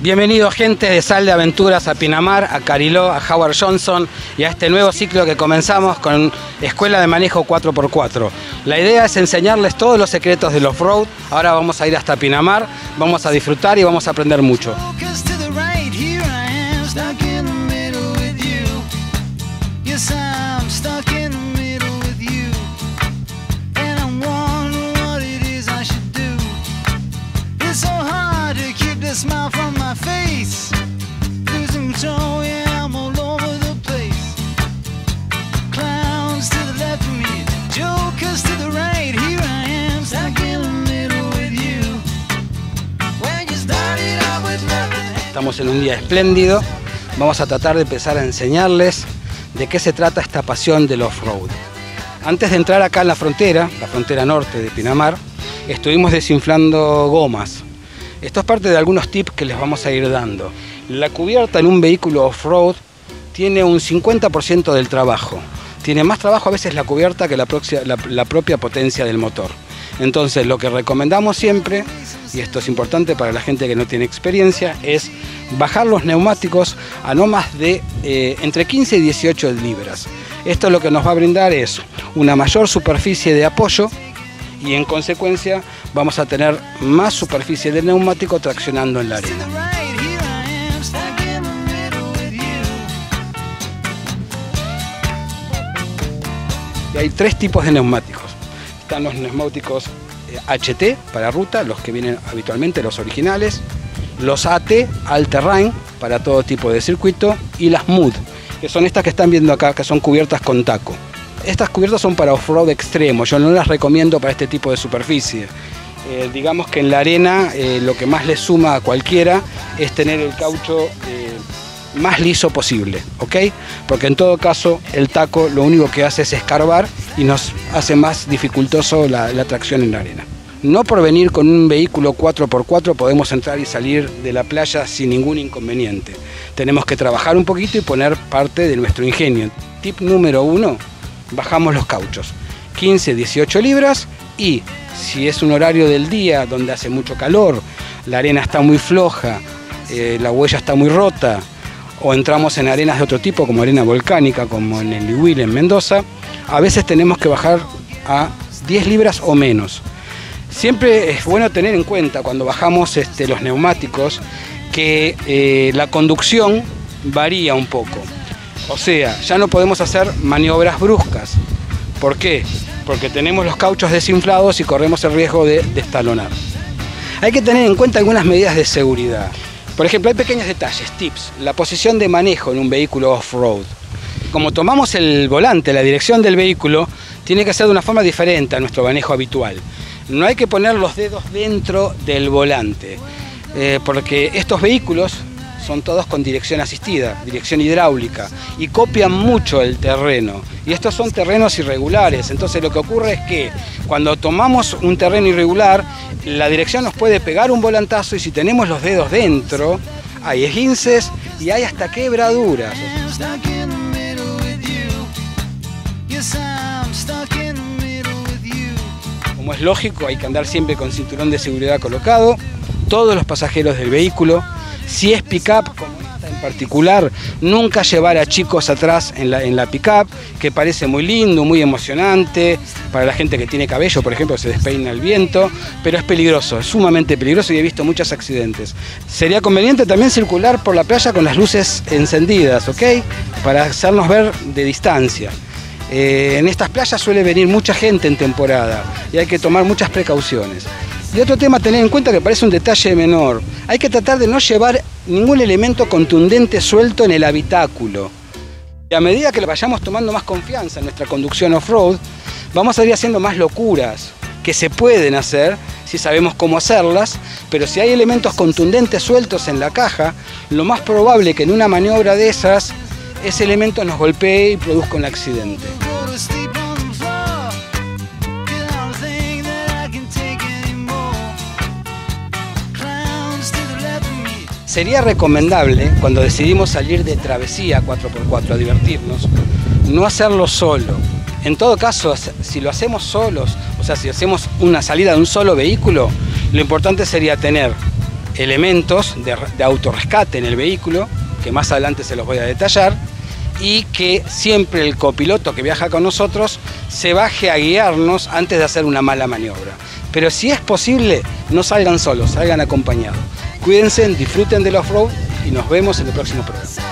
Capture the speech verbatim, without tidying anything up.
Bienvenidos gente de Sal de Aventuras a Pinamar, a Cariló, a Howard Johnson y a este nuevo ciclo que comenzamos con Escuela de Manejo cuatro por cuatro. La idea es enseñarles todos los secretos del off-road. Ahora vamos a ir hasta Pinamar, vamos a disfrutar y vamos a aprender mucho. Smile from my face, losing control, yeah, I'm all over the place. Clowns to the left of me, jokers to the right. Here I am, stuck in the middle with you. When you started out with nothing. Estamos en un día espléndido. Vamos a tratar de empezar a enseñarles de qué se trata esta pasión del off-road. Antes de entrar acá en la frontera, la frontera norte de Pinamar, estuvimos desinflando gomas. Esto es parte de algunos tips que les vamos a ir dando. La cubierta en un vehículo off-road tiene un cincuenta por ciento del trabajo. Tiene más trabajo a veces la cubierta que la, la, la propia potencia del motor. Entonces lo que recomendamos siempre, y esto es importante para la gente que no tiene experiencia, es bajar los neumáticos a no más de eh, entre quince y dieciocho libras. Esto lo que nos va a brindar es una mayor superficie de apoyo y en consecuencia vamos a tener más superficie del neumático traccionando en la arena. Y hay tres tipos de neumáticos. Están los neumáticos H T para ruta, los que vienen habitualmente, los originales, los A T, All Terrain, para todo tipo de circuito, y las M U D, que son estas que están viendo acá, que son cubiertas con taco. Estas cubiertas son para off-road extremo, yo no las recomiendo para este tipo de superficie. Eh, digamos que en la arena eh, lo que más le suma a cualquiera es tener el caucho eh, más liso posible, ¿ok? Porque en todo caso el taco lo único que hace es escarbar y nos hace más dificultoso la, la tracción en la arena. No por venir con un vehículo cuatro por cuatro podemos entrar y salir de la playa sin ningún inconveniente. Tenemos que trabajar un poquito y poner parte de nuestro ingenio. Tip número uno. Bajamos los cauchos, quince, dieciocho libras, y si es un horario del día donde hace mucho calor, la arena está muy floja, eh, la huella está muy rota, o entramos en arenas de otro tipo como arena volcánica, como en el Iwil en Mendoza, a veces tenemos que bajar a diez libras o menos. Siempre es bueno tener en cuenta cuando bajamos este, los neumáticos que eh, la conducción varía un poco. O sea, ya no podemos hacer maniobras bruscas. ¿Por qué? Porque tenemos los cauchos desinflados y corremos el riesgo de destalonar. Hay que tener en cuenta algunas medidas de seguridad. Por ejemplo, hay pequeños detalles, tips. La posición de manejo en un vehículo off-road. Como tomamos el volante, la dirección del vehículo, tiene que ser de una forma diferente a nuestro manejo habitual. No hay que poner los dedos dentro del volante, eh, porque estos vehículos son todos con dirección asistida, dirección hidráulica, y copian mucho el terreno. Y estos son terrenos irregulares, entonces lo que ocurre es que cuando tomamos un terreno irregular, la dirección nos puede pegar un volantazo y si tenemos los dedos dentro, hay esguinces y hay hasta quebraduras. Como es lógico, hay que andar siempre con cinturón de seguridad colocado, todos los pasajeros del vehículo. Si es pick-up, como esta en particular, nunca llevar a chicos atrás en la, en la pick-up, que parece muy lindo, muy emocionante, para la gente que tiene cabello, por ejemplo, se despeina el viento, pero es peligroso, es sumamente peligroso y he visto muchos accidentes. Sería conveniente también circular por la playa con las luces encendidas, ¿ok? Para hacernos ver de distancia. Eh, en estas playas suele venir mucha gente en temporada y hay que tomar muchas precauciones. Y otro tema a tener en cuenta que parece un detalle menor, hay que tratar de no llevar ningún elemento contundente suelto en el habitáculo. Y a medida que vayamos tomando más confianza en nuestra conducción off-road, vamos a ir haciendo más locuras que se pueden hacer si sabemos cómo hacerlas, pero si hay elementos contundentes sueltos en la caja, lo más probable es que en una maniobra de esas, ese elemento nos golpee y produzca un accidente. Sería recomendable, cuando decidimos salir de travesía cuatro por cuatro a divertirnos, no hacerlo solo. En todo caso, si lo hacemos solos, o sea, si hacemos una salida de un solo vehículo, lo importante sería tener elementos de, de autorrescate en el vehículo, que más adelante se los voy a detallar, y que siempre el copiloto que viaja con nosotros se baje a guiarnos antes de hacer una mala maniobra. Pero si es posible, no salgan solos, salgan acompañados. Cuídense, disfruten del off-road y nos vemos en el próximo programa.